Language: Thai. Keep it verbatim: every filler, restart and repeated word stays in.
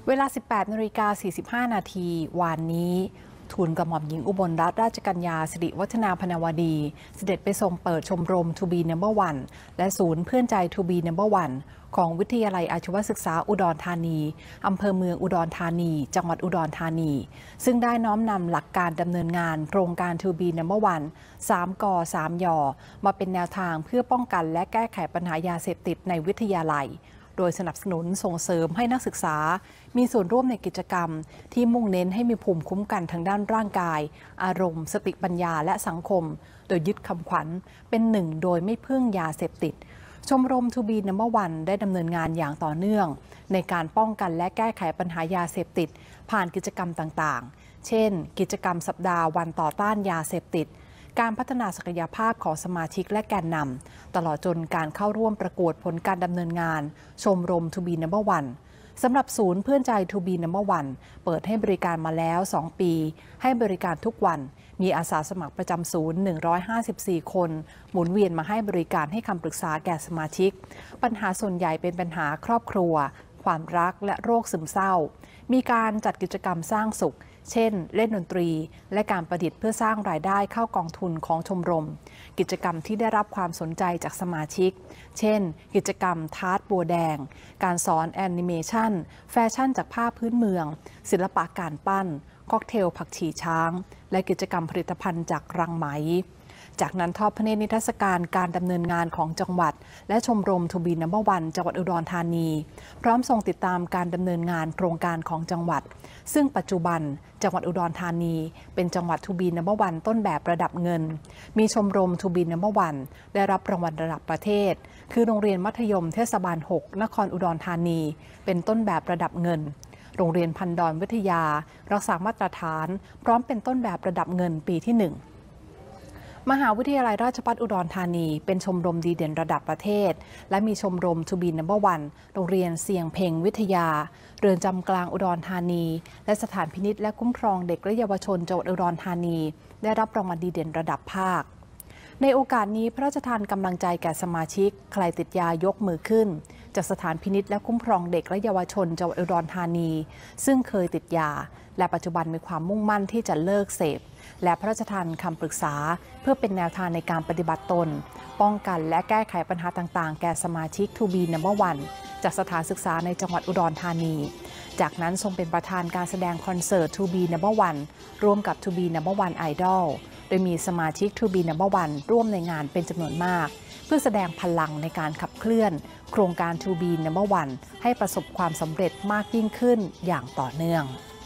เวลา สิบแปดนาฬิกาสี่สิบห้า นาทีวานนี้ทูลกระหม่อมหญิงอุบลรัตนราชกัญญาสิริวัฒนาพนวดีเสด็จไปทรงเปิดชมรม ทู บี นัมเบอร์ วัน และศูนย์เพื่อนใจ ทู บี นัมเบอร์ วัน ของวิทยาลัยอาชีวศึกษาอุดรธานีอำเภอเมืองอุดรธานีจังหวัดอุดรธานีซึ่งได้น้อมนำหลักการดำเนินงานโครงการ ทู บี นัมเบอร์ วัน สาม ก สาม ย มาเป็นแนวทางเพื่อป้องกันและแก้ไขปัญหายาเสพติดในวิทยาลัยโดยสนับสนุนส่งเสริมให้นักศึกษามีส่วนร่วมในกิจกรรมที่มุ่งเน้นให้มีภูมิคุ้มกันทางด้านร่างกายอารมณ์สติปัญญาและสังคมโดยยึดคำขวัญเป็นหนึ่งโดยไม่พึ่งยาเสพติดชมรม ทู บี นัมเบอร์ วัน ได้ดำเนินงานอย่างต่อเนื่องในการป้องกันและแก้ไขปัญหายาเสพติดผ่านกิจกรรมต่างๆเช่นกิจกรรมสัปดาห์วันต่อต้านยาเสพติดการพัฒนาศักยภาพของสมาชิกและแกนนำตลอดจนการเข้าร่วมประกวดผลการดำเนินงานชมรม ทู บี นัมเบอร์ วัน สำหรับศูนย์เพื่อนใจ ทู บี นัมเบอร์ วัน เปิดให้บริการมาแล้ว สอง ปีให้บริการทุกวันมีอาสาสมัครประจำศูนย์หนึ่งร้อยห้าสิบสี่คนหมุนเวียนมาให้บริการให้คำปรึกษาแก่สมาชิกปัญหาส่วนใหญ่เป็นปัญหาครอบครัวความรักและโรคซึมเศร้ามีการจัดกิจกรรมสร้างสุขเช่นเล่นดนตรีและการประดิษฐ์เพื่อสร้างรายได้เข้ากองทุนของชมรมกิจกรรมที่ได้รับความสนใจจากสมาชิกเช่นกิจกรรมทาร์ตบัวแดงการสอนแอนิเมชันแฟชั่นจากผ้าพื้นเมืองศิลปะการปั้นค็อกเทลผักชีช้างและกิจกรรมผลิตภัณฑ์จากรังไหมจากนั้นทอดพระเนตรนิทรรศการการดำเนินงานของจังหวัดและชมรม ทู บี นัมเบอร์ วัน จังหวัดอุดรธานีพร้อมส่งติดตามการดำเนินงานโครงการของจังหวัดซึ่งปัจจุบันจังหวัดอุดรธานีเป็นจังหวัด ทู บี นัมเบอร์ วัน ต้นแบบระดับเงินมีชมรม ทู บี นัมเบอร์ วัน ได้รับรางวัลระดับประเทศคือโรงเรียนมัธยมเทศบาล หก นครอุดรธานีเป็นต้นแบบระดับเงินโรงเรียนพันดอนวิทยารักษามาตรฐานพร้อมเป็นต้นแบบระดับเงินปีที่หนึ่งมหาวิทยาลัยราชภัฏอุดรธานีเป็นชมรมดีเด่นระดับประเทศและมีชมรม ทู บี นัมเบอร์ วัน โรงเรียนเสียงเพ่งวิทยาเรือนจำกลางอุดรธานีและสถานพินิจและคุ้มครองเด็กและเยาวชนจังหวัดอุดรธานีได้รับรางวัลดีเด่นระดับภาคในโอกาสนี้พระราชทานกำลังใจแก่สมาชิกใครติดยายกมือขึ้นจากสถานพินิจและคุ้มครองเด็กและเยาวชนจังหวัดอุดรธานีซึ่งเคยติดยาและปัจจุบันมีความมุ่งมั่นที่จะเลิกเสพและพระราชทานคำปรึกษาเพื่อเป็นแนวทางในการปฏิบัติตนป้องกันและแก้ไขปัญหาต่างๆแก่สมาชิก ทู บี นัมเบอร์ วัน จากสถานศึกษาในจังหวัดอุดรธานีจากนั้นทรงเป็นประธานการแสดงคอนเสิร์ต ทู บี นัมเบอร์ วัน ร่วมกับ ทู บี นัมเบอร์ วัน Idol โดยมีสมาชิก ทู บี นัมเบอร์ วัน ร่วมในงานเป็นจำนวนมากเพื่อแสดงพลังในการขับเคลื่อนโครงการ ทู บี นัมเบอร์ วัน ให้ประสบความสำเร็จมากยิ่งขึ้นอย่างต่อเนื่อง